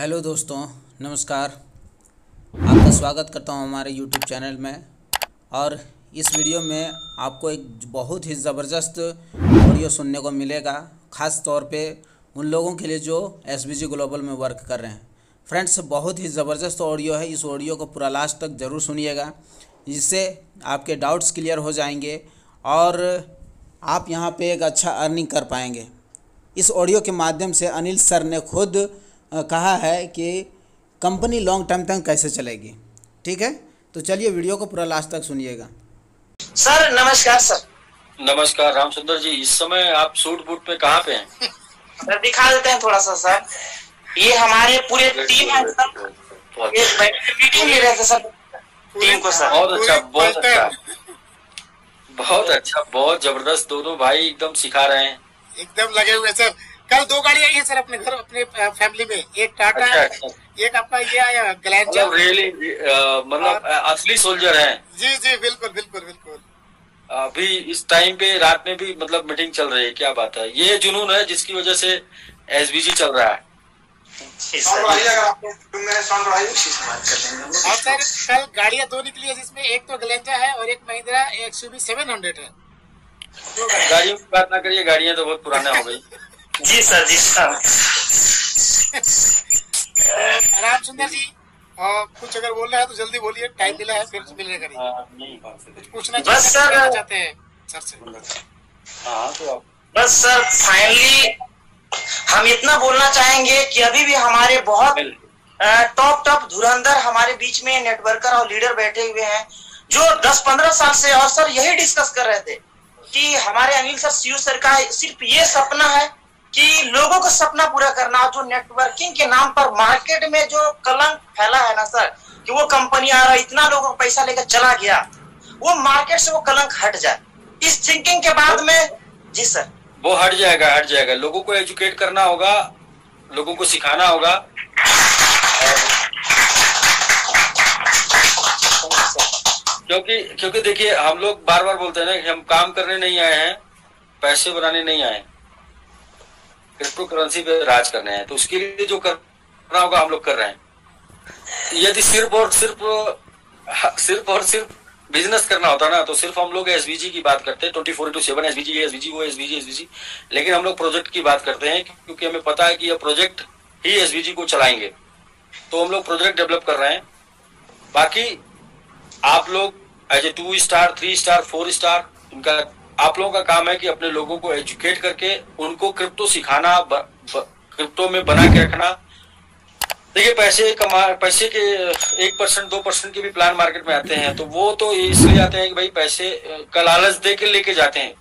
Hello दोस्तों, नमस्कार। आपका स्वागत करता हूं हमारे यूट्यूब चैनल में। और इस वीडियो में आपको एक बहुत ही ज़बरदस्त ऑडियो सुनने को मिलेगा, ख़ास तौर पे उन लोगों के लिए जो एसबीजी ग्लोबल में वर्क कर रहे हैं। फ्रेंड्स, बहुत ही ज़बरदस्त ऑडियो है। इस ऑडियो को पूरा लास्ट तक ज़रूर सुनिएगा, जिससे आपके डाउट्स क्लियर हो जाएंगे और आप यहाँ पे एक अच्छा अर्निंग कर पाएंगे। इस ऑडियो के माध्यम से अनिल सर ने खुद कहा है कि कंपनी लॉन्ग टर्म तक कैसे चलेगी। ठीक है, तो चलिए वीडियो को पूरा लास्ट तक सुनिएगा। सर नमस्कार। सर नमस्कार रामचंद्र जी, इस समय आप सूट बूट में कहाँ पे हैं? सर दिखा देते हैं थोड़ा सा। सर ये हमारे पूरे टीम है सर, ये मीटिंग ले रहे थे सर टीम को। सर बहुत अच्छा, बहुत अच्छा, बहुत अच्छा, बहुत जबरदस्त। दोनों भाई एकदम सिखा रहे हैं, एकदम लगे हुए सर। कल 2 गाड़ी आई है सर अपने घर, अपने फैमिली में। एक टाटा अच्छा, है, अच्छा। एक आपका ये आया ग्लैंचर। रियली मतलब असली सोल्जर हैं। जी जी बिल्कुल बिल्कुल बिल्कुल। अभी इस टाइम पे रात में भी मतलब मीटिंग चल रही है। क्या बात है, ये जुनून है जिसकी वजह से एसबीजी चल रहा है। और सर कल गाड़ियां 2 निकली है, जिसमें एक तो ग्लैंचर है और एक महिंद्रा एक्सयूवी 700 है। गाड़ियों की बात ना करिए, गाड़ियां तो बहुत पुराना हो गई। जी सर, जी सर। राम सुंदर जी, और कुछ अगर बोलना है तो जल्दी बोलिए, टाइम मिला है फिर मिलने का नहीं। कुछ पूछना बस सर चाहते हैं सर से? हाँ तो आप बस सर फाइनली हम इतना बोलना चाहेंगे कि अभी भी हमारे बहुत टॉप धुरंधर हमारे बीच में नेटवर्कर और लीडर बैठे हुए हैं, जो 10-15 साल से। और सर यही डिस्कस कर रहे थे कि हमारे अनिल सर, सीयू सर का सिर्फ ये सपना है कि लोगों का सपना पूरा करना। जो नेटवर्किंग के नाम पर मार्केट में जो कलंक फैला है ना सर, कि वो कंपनी आ रहा है, इतना लोगों को पैसा लेकर चला गया, वो मार्केट से वो कलंक हट जाए। इस थिंकिंग के बाद में जी सर वो हट जाएगा, हट जाएगा। लोगों को एजुकेट करना होगा, लोगों को सिखाना होगा। क्योंकि देखिए, हम लोग बार बार बोलते हैं ना कि हम काम करने नहीं आए हैं, पैसे बनाने नहीं आए, क्रिप्टो करेंसी पे राज करने हैं। तो उसके लिए जो करना होगा हम लोग कर रहे हैं। यदि सिर्फ और सिर्फ बिजनेस करना होता ना, तो सिर्फ हम लोग एसबीजी की बात करते हैं, 24/7 एसबीजी, वो एसबीजी। लेकिन हम लोग प्रोजेक्ट की बात करते हैं, क्योंकि हमें पता है कि यह प्रोजेक्ट ही एसबीजी को चलाएंगे। तो हम लोग प्रोजेक्ट डेवलप कर रहे हैं। बाकी आप लोग as a 2 star, 3 star, 4 star, उनका आप लोगों का काम है कि अपने लोगों को एजुकेट करके उनको क्रिप्टो सिखाना, क्रिप्टो में बना के रखना। देखिए, पैसे के 1%, 2% के भी प्लान मार्केट में आते हैं, तो वो तो इसलिए आते हैं कि भाई पैसे का लालच दे के लेके जाते हैं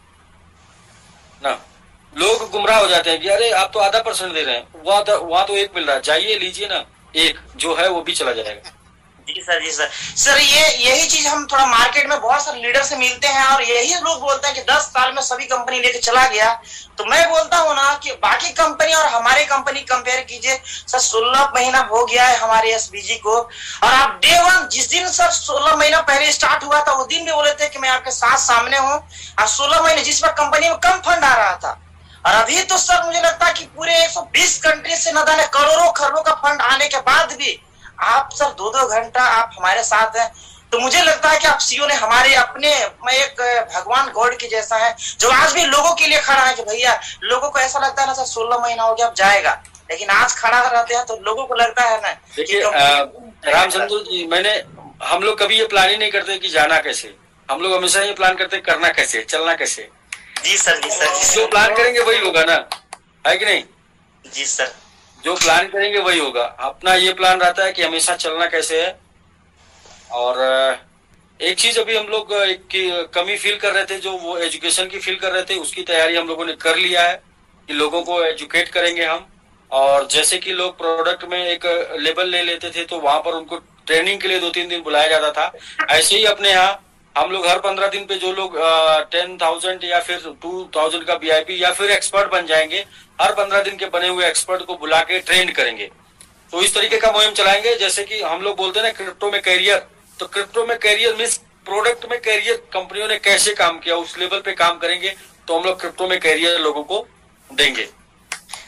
ना। लोग गुमराह हो जाते हैं कि अरे आप तो आधा % दे रहे हैं, वहां तो 1 मिल रहा है, जाइए लीजिए ना, 1 जो है वो भी चला जाएगा। जी सर, जी सर। सर यही चीज हम थोड़ा मार्केट में बहुत सारे लीडर से मिलते हैं, और यही लोग बोलते हैं कि 10 साल में सभी कंपनी लेके चला गया। तो मैं बोलता हूँ ना कि बाकी कंपनी और हमारे कंपनी कंपेयर कीजिए। सर 16 महीना हो गया है हमारे एसबीजी को, और आप डे 1 जिस दिन सर 16 महीना पहले स्टार्ट हुआ था, वो दिन भी बोले थे कि मैं आपके साथ सामने हूँ। और 16 महीने जिस पर कंपनी में कम फंड आ रहा था, और अभी तो सर मुझे लगता है कि पूरे 120 कंट्री से न जाने करोड़ों खरबों का फंड आने के बाद भी आप सर 2-2 घंटा आप हमारे साथ हैं। तो मुझे लगता है कि आप सीईओ ने हमारे अपने, मैं एक भगवान गॉड के जैसा है, जो आज भी लोगों के लिए खड़ा है। कि भैया, लोगों को ऐसा लगता है ना सर 16 महीना हो गया अब जाएगा, लेकिन आज खड़ा रहते हैं तो लोगों को लगता है ना। देखिए रामचंद्र जी, हम लोग कभी ये प्लान ही नहीं करते कि जाना कैसे। हम लोग हमेशा ये प्लान करते करना कैसे, चलना कैसे। जी सर, जी सर। जो प्लान करेंगे वही होगा ना, है कि नहीं? जी सर। जो प्लान करेंगे वही होगा। अपना ये प्लान रहता है कि हमेशा चलना कैसे है। और एक चीज अभी हम लोग एक कमी फील कर रहे थे, जो वो एजुकेशन की फील कर रहे थे, उसकी तैयारी हम लोगों ने कर लिया है कि लोगों को एजुकेट करेंगे हम। और जैसे कि लोग प्रोडक्ट में एक लेबल ले लेते थे, तो वहां पर उनको ट्रेनिंग के लिए 2-3 दिन बुलाया जाता था। ऐसे ही अपने यहाँ हम लोग हर 15 दिन पे जो लोग 10,000 या फिर 2,000 का वीआईपी या फिर एक्सपर्ट बन जाएंगे, हर 15 दिन के बने हुए एक्सपर्ट को बुला के ट्रेन करेंगे। तो इस तरीके का मुहिम चलाएंगे। जैसे कि हम लोग बोलते हैं ना क्रिप्टो में कैरियर, तो क्रिप्टो में कैरियर मीन्स प्रोडक्ट में कैरियर, कंपनियों ने कैसे काम किया उस लेवल पे काम करेंगे। तो हम लोग क्रिप्टो में कैरियर लोगों को देंगे।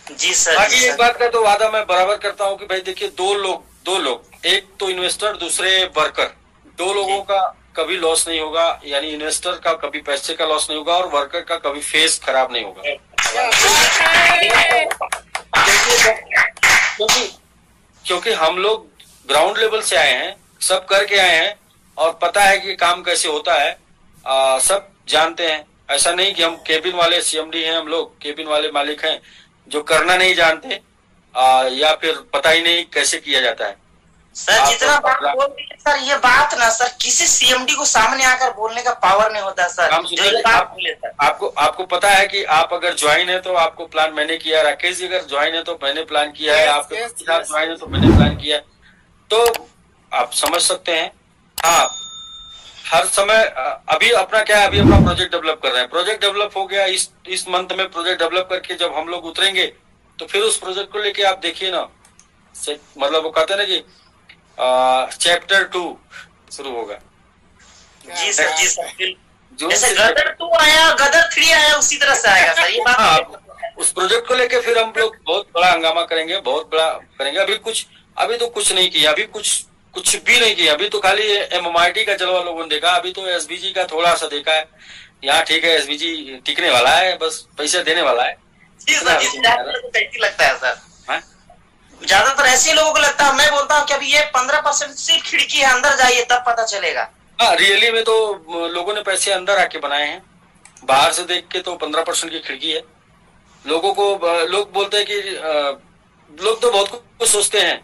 जी सर। बाकी जी एक सर। बात का तो वादा मैं बराबर करता हूँ कि भाई देखिए, दो लोग, एक तो इन्वेस्टर, दूसरे वर्कर, दो लोगों का कभी लॉस नहीं होगा। यानी इन्वेस्टर का कभी पैसे का लॉस नहीं होगा और वर्कर का कभी फेस खराब नहीं होगा। क्योंकि हम लोग ग्राउंड लेवल से आए हैं, सब करके आए हैं और पता है कि काम कैसे होता है। सब जानते हैं। ऐसा नहीं कि हम केबिन वाले सीएमडी हैं, हम लोग केबिन वाले मालिक हैं जो करना नहीं जानते या फिर पता ही नहीं कैसे किया जाता है। सर जितना बात बोल रही है सर, ये बात ना सर किसी सीएमडी को सामने आकर बोलने का पावर नहीं होता सर। जो ये बात बोले सर, आपको पता है कि आप अगर ज्वाइन है तो आपको प्लान मैंने किया है, राकेश जी अगर ज्वाइन है तो मैंने प्लान किया है, आपके साथ ज्वाइन है तो मैंने प्लान किया है, तो आप समझ सकते हैं। हाँ, हर समय अभी अपना क्या है, अभी अपना प्रोजेक्ट डेवलप कर रहे हैं। प्रोजेक्ट डेवलप हो गया, इस मंथ में प्रोजेक्ट डेवलप करके जब हम लोग उतरेंगे तो फिर उस प्रोजेक्ट को लेके आप देखिए ना, मतलब वो कहते हैं ना कि चैप्टर 2 शुरू होगा। जी सर। जी सर। जैसे गदर 2 आया, गदर 3 आया, उसी तरह से आएगा सर। ये बात उस प्रोजेक्ट को लेके फिर हम लोग बहुत बड़ा हंगामा करेंगे, बहुत बड़ा करेंगे। अभी तो कुछ नहीं किया, अभी कुछ भी नहीं किया। अभी तो खाली MMIT का जलवा लोगों ने देखा, अभी तो SBG का थोड़ा सा देखा है। यहाँ ठीक है, SBG टिकने वाला है, बस पैसे देने वाला है। जी सर। कैसी लगता है सर? ज्यादातर ऐसे लोगों को लगता है, मैं बोलता हूँ कि अभी ये 15% सिर्फ खिड़की है, अंदर जाइए तब पता चलेगा। हाँ, रियली में तो लोगों ने पैसे अंदर आके बनाए हैं, बाहर से देख के तो 15% की खिड़की है। लोगों को लोग बोलते हैं कि लोग तो बहुत कुछ सोचते हैं,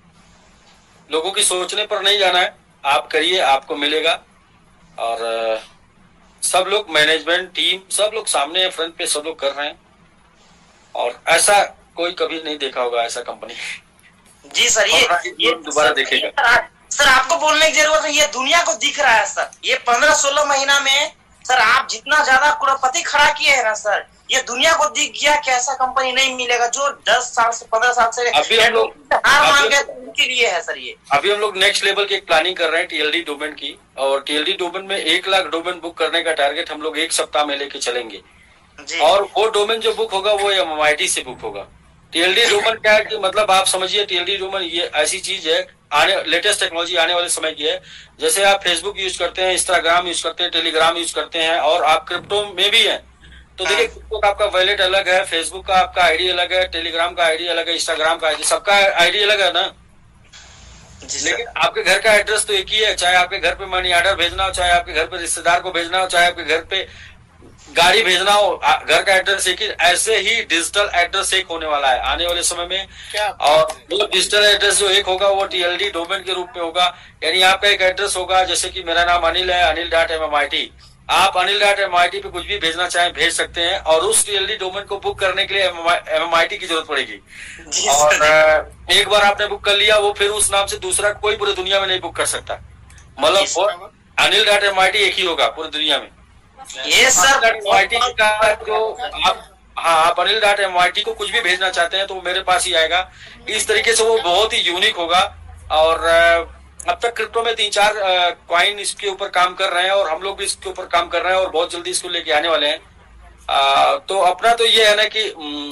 लोगों की सोचने पर नहीं जाना है। आप करिए, आपको मिलेगा। और सब लोग, मैनेजमेंट टीम, सब लोग सामने है, फ्रंट पे सब लोग कर रहे हैं। और ऐसा कोई कभी नहीं देखा होगा ऐसा कंपनी। जी सर। ये दोबारा देखेगा सर। आपको बोलने की जरूरत है, ये दुनिया को दिख रहा है सर। ये 15-16 महीना में सर आप जितना ज्यादा करोड़पति खड़ा किए हैं ना सर, ये दुनिया को दिख गया कि ऐसा कंपनी नहीं मिलेगा जो 10 साल से 15 साल से अभी हम लोग हार मान गए, उनके लिए है सर ये। अभी हम लोग नेक्स्ट लेवल की एक प्लानिंग कर रहे हैं TLD डोमेन की। और TLD डोमेन में 1 लाख डोमेन बुक करने का टारगेट हम लोग 1 सप्ताह में लेके चलेंगे। और वो डोमेन जो बुक होगा वो MMIT से बुक होगा। TLD डोमेन क्या है कि मतलब आप समझिए, TLD डोमेन ये ऐसी चीज है, लेटेस्ट टेक्नोलॉजी आने वाले समय की है। जैसे आप फेसबुक यूज करते हैं, इंस्टाग्राम यूज करते हैं, टेलीग्राम यूज करते हैं और आप क्रिप्टो में भी हैं, तो देखिए क्रिप्टो का आपका वॉलेट अलग है, फेसबुक का आपका आईडी अलग है, टेलीग्राम का आईडी अलग है, इंस्टाग्राम का आईडी, सबका आईडी अलग है ना। लेकिन आपके घर का एड्रेस तो एक ही है। चाहे आपके घर पे मनी ऑर्डर भेजना हो, चाहे आपके घर पे रिश्तेदार को भेजना हो, चाहे आपके घर पे गाड़ी भेजना हो, घर का एड्रेस एक ही। ऐसे ही डिजिटल एड्रेस एक होने वाला है आने वाले समय में। और वो डिजिटल एड्रेस जो एक होगा वो TLD डोमेन के रूप में होगा। यानी आपका एक एड्रेस होगा, जैसे कि मेरा नाम अनिल है, anil.MMIT। आप anil.MMIT पे कुछ भी भेजना चाहें भेज सकते हैं और उस TLD डोमेन को बुक करने के लिए MMIT की जरूरत पड़ेगी। और एक बार आपने बुक कर लिया, वो फिर उस नाम से दूसरा कोई पूरी दुनिया में नहीं बुक कर सकता। मतलब anil.MMIT एक ही होगा पूरी दुनिया में। ये सर MMIT का जो आप anil.MMIT को कुछ भी भेजना चाहते हैं तो वो मेरे पास ही आएगा। इस तरीके से वो बहुत ही यूनिक होगा। और अब तक क्रिप्टो में 3-4 कॉइन इसके ऊपर काम कर रहे हैं और हम लोग भी इसके ऊपर काम कर रहे हैं और बहुत जल्दी इसको लेके आने वाले हैं। तो अपना तो ये है ना कि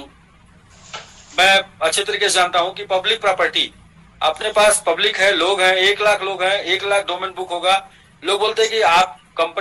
मैं अच्छे तरीके से जानता हूं कि पब्लिक प्रॉपर्टी अपने पास पब्लिक है, लोग हैं, 1 लाख लोग हैं, 1 लाख डोमेन बुक होगा। लोग बोलते हैं कि आप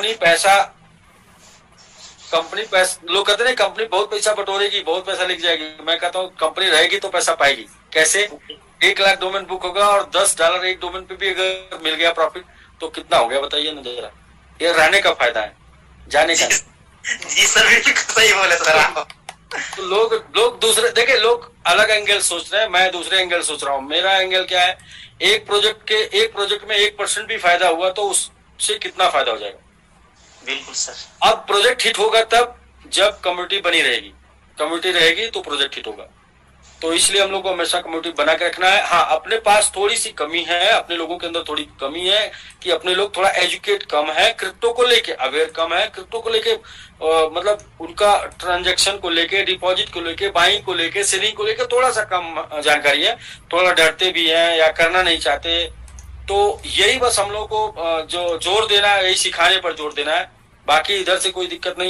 लोग कहते हैं कंपनी बहुत पैसा बटोरेगी, बहुत पैसा लिख जाएगी। मैं कहता हूँ कंपनी रहेगी तो पैसा पाएगी। कैसे? 1 लाख डोमेन बुक होगा और $10 एक डोमेन पे भी अगर मिल गया प्रॉफिट तो कितना हो गया बताइए ना जरा। ये रहने का फायदा है, जाने का। जी सर, बिल्कुल सही बोले सर आप। तो लोग दूसरे देखे, लोग अलग एंगल सोच रहे हैं, मैं दूसरे एंगल सोच रहा हूँ। मेरा एंगल क्या है, एक प्रोजेक्ट में 1% भी फायदा हुआ तो उससे कितना फायदा हो जाएगा। बिल्कुल सर। अब प्रोजेक्ट हिट होगा तब जब कम्युनिटी बनी रहेगी, कम्युनिटी रहेगी तो प्रोजेक्ट हिट होगा। तो इसलिए हम लोग को हमेशा कम्युनिटी बना के रखना है। हाँ, अपने पास थोड़ी सी कमी है, अपने लोगों के अंदर थोड़ी कमी है कि अपने लोग थोड़ा एजुकेट कम है, क्रिप्टो को लेके अवेयर कम है, क्रिप्टो को लेके मतलब उनका ट्रांजैक्शन को लेके, डिपॉजिट को लेके, बाइंग को लेके, सेलिंग को लेके थोड़ा सा कम जानकारी है, थोड़ा डरते भी हैं या करना नहीं चाहते। तो यही बस हम लोग को जो जोर देना है, यही सिखाने पर जोर देना है। बाकी इधर से कोई दिक्कत नहीं है।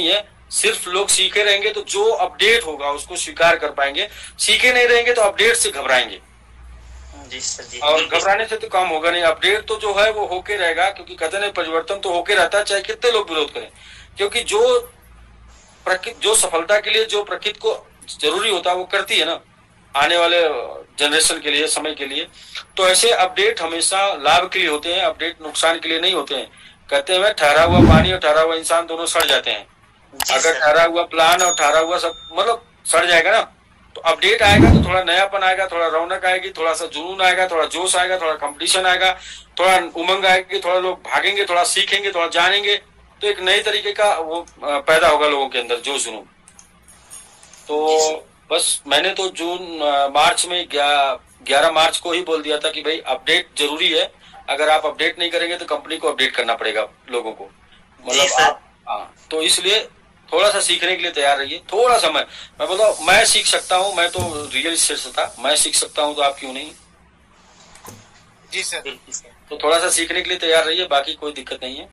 सिर्फ लोग सीखे रहेंगे तो जो अपडेट होगा उसको स्वीकार कर पाएंगे, सीखे नहीं रहेंगे तो अपडेट से घबराएंगे। जी सर जी। और घबराने से तो काम होगा नहीं, अपडेट तो जो है वो होके रहेगा, क्योंकि कहते हैं परिवर्तन तो होके रहता है चाहे कितने लोग विरोध करें। क्योंकि जो सफलता के लिए जो प्रकृति को जरूरी होता है वो करती है ना, आने वाले जनरेशन के लिए, समय के लिए। तो ऐसे अपडेट हमेशा लाभ के लिए होते हैं, अपडेट नुकसान के लिए नहीं होते हैं। कहते हैं ठहरा हुआ पानी और ठहरा हुआ इंसान दोनों सड़ जाते हैं। अगर ठहरा हुआ प्लान और ठहरा हुआ सब मतलब सड़ जाएगा ना, तो अपडेट आएगा तो थोड़ा नयापन आएगा, थोड़ा रौनक आएगी, थोड़ा सा जुनून आएगा, थोड़ा जोश आएगा, थोड़ा कंपटीशन आएगा, थोड़ा उमंग आएगी, थोड़ा लोग भागेंगे, थोड़ा सीखेंगे, थोड़ा जानेंगे, तो एक नई तरीके का वो पैदा होगा लोगों के अंदर, जोश जुनून। तो बस मैंने तो मार्च में 11 मार्च को ही बोल दिया था कि भाई अपडेट जरूरी है। अगर आप अपडेट नहीं करेंगे तो कंपनी को अपडेट करना पड़ेगा लोगों को, मतलब आप। तो इसलिए थोड़ा सा सीखने के लिए तैयार रहिए, थोड़ा सा। मैं बोलता हूँ मैं सीख सकता हूँ, मैं तो रियल एस्टेट से था, मैं सीख सकता हूँ तो आप क्यों नहीं। जी सर। तो थोड़ा सा सीखने के लिए तैयार रहिए, बाकी कोई दिक्कत नहीं है।